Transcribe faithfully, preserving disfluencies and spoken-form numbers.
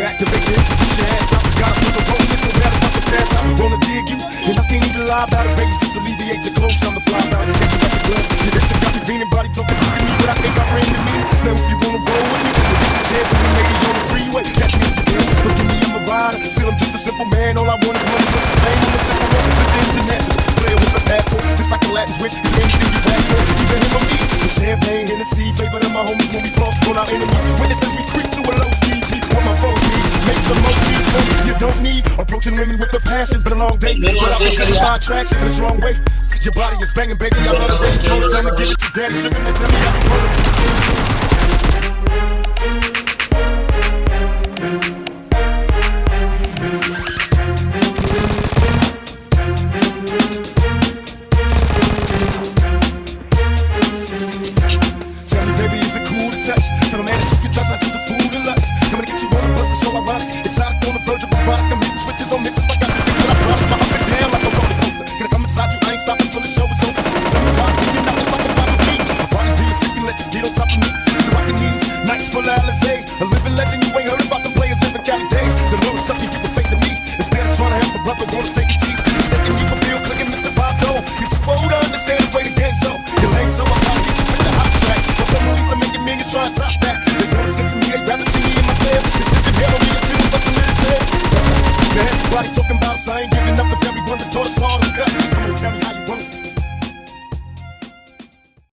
activate your hips and put your ass out. Gotta put the roll in so bad I'm about to pass out. Wanna dig you, and I can't even lie about it, baby. Just alleviate your clothes, I'm the fly about it. Hit you at the club, your hips have got me feeling, body talking to me, but I think I ran to me. Now if you wanna roll with me, we'll get some chairs and we lady on the freeway. Catch me if you can, but give me I'm a rider. Still I'm just a simple man, all I want is money plus the fame on the second row. Mister International, player with a passport, just like a Latin switch. You do anything you ask for, even him or me. The champagne, Hennessy, flavor of my homies when we cross on our enemies. Witnesses we creep to a low speed, beat what my foes need. Make some more cheese for me, you don't need. Approaching women with a passion, been a long day, but I've been driven by attraction in a strong way. Your body is banging, baby, I love the way you flow. Time to give it to daddy, sugar, and tell me how you roll. Tell me, baby, is it cool to touch? Tell a man that you can trust, not just a fool to lust. Coming to get you on the bus, it's so ironic. Exotic on the verge of a rock. I'm hitting switches on misses like I can fix it. I drop my up and down like a roller coaster. Can I come inside you? I ain't stopping till the show is over. Something about me, you're not just like a body beat. My body being sick and let you get on top of me. The rockin' knees, nights full of Alizé. A living legend, you ain't heard about the players living Cali days. The Lord's tough, you keep it fake to me. Instead of trying to help a brother, wanna take a cheese. Mistaking me for Bill Clinton, Mister Bob Dole. You too old to understand the way the game's so. Your lame, so I gotta get you with the hot tracks. But some release, I'm making millions trying to top that. They don't listen to me, they rather see me in myself. It's living hell on me, it's feeling for some military. Man, everybody talking about